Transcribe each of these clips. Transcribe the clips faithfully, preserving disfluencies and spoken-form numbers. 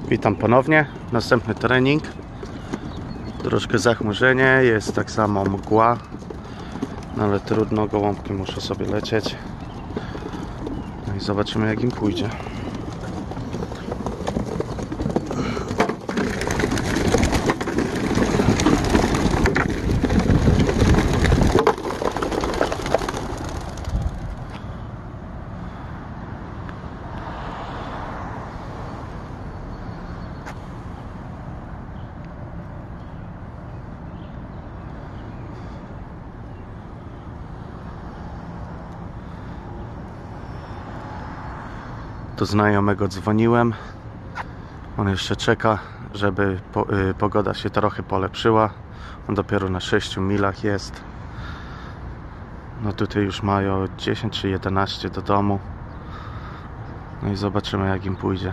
Witam ponownie, następny trening. Troszkę zachmurzenie, jest tak samo mgła, no ale trudno, gołąbki muszą sobie lecieć. No i zobaczymy, jak im pójdzie. Do znajomego dzwoniłem. On jeszcze czeka, żeby po, y, pogoda się trochę polepszyła. On dopiero na sześciu milach jest. No tutaj już mają dziesięć czy jedenaście do domu. No i zobaczymy, jak im pójdzie.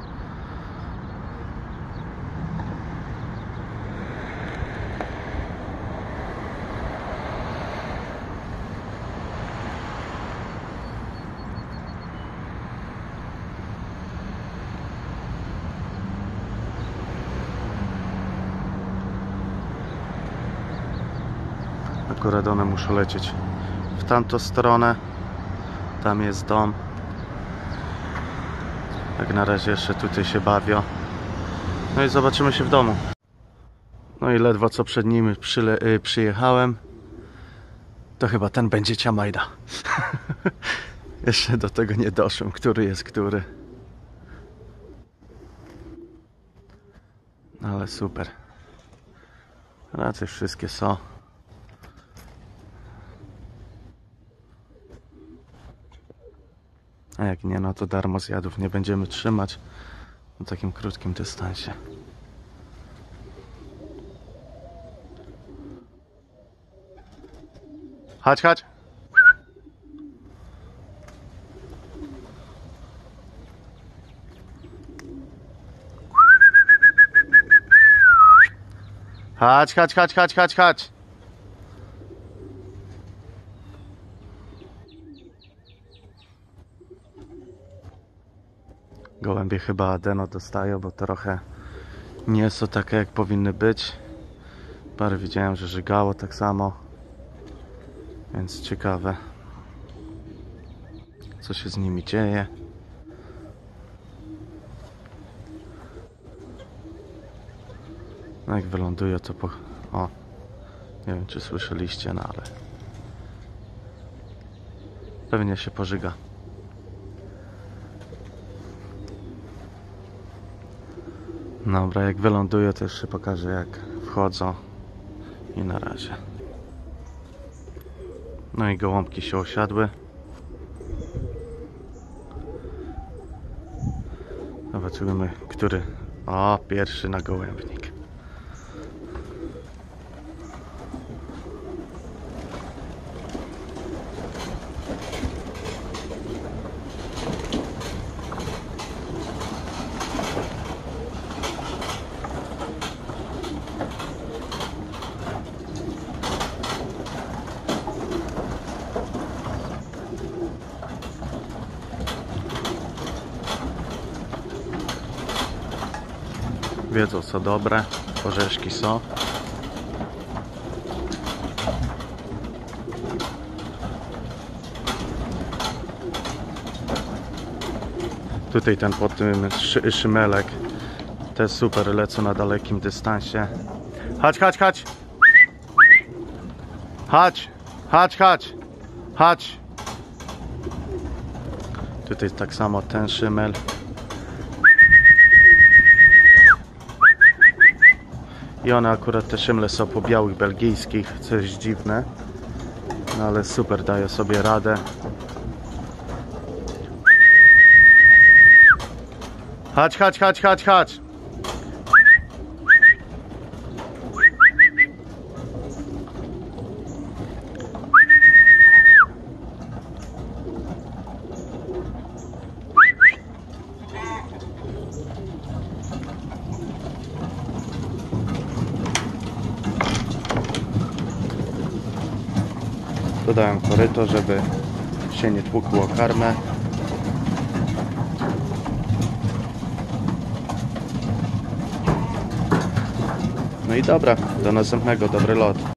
Akurat one muszą lecieć w tamtą stronę. Tam jest dom. Jak na razie jeszcze tutaj się bawią. No i zobaczymy się w domu. No i ledwo co przed nimi przyle, y, przyjechałem. To chyba ten będzie ciamajda. Jeszcze do tego nie doszłem, który jest który. No ale super. Raczej wszystkie są. A jak nie, no to darmo zjadów nie będziemy trzymać na takim krótkim dystansie. Chodź, chodź! Chodź, chodź, chodź, chodź, chodź, chodź! Gołębie chyba adeno dostają, bo trochę nie są takie, jak powinny być. Parę widziałem, że żygało tak samo. Więc ciekawe, co się z nimi dzieje. No jak wylądują, to po... O, nie wiem, czy słyszeliście, no ale pewnie się pożyga. Dobra, jak wyląduję, to jeszcze pokażę, jak wchodzą. I na razie. No i gołąbki się osiadły. Zobaczymy, który... O, pierwszy na gołębnik. Wiedzą, co dobre, orzeszki są. Tutaj ten pod tym szy szymelek też super, lecą na dalekim dystansie. Chodź, chodź, chodź! Chodź, chodź, chodź! Chodź! Tutaj tak samo ten szymel. I one akurat, te szymle są po białych belgijskich, co jest dziwne. No ale super, dają sobie radę. Chodź, chodź, chodź, chodź, chodź! Dodałem koryto, żeby się nie tłukło karmę. No i dobra, do następnego, dobry lot.